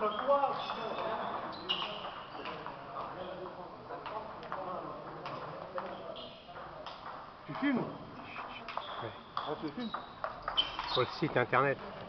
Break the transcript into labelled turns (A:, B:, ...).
A: Tu filmes?
B: Ouais.
A: Ah, tu filmes?
B: Pour le site internet.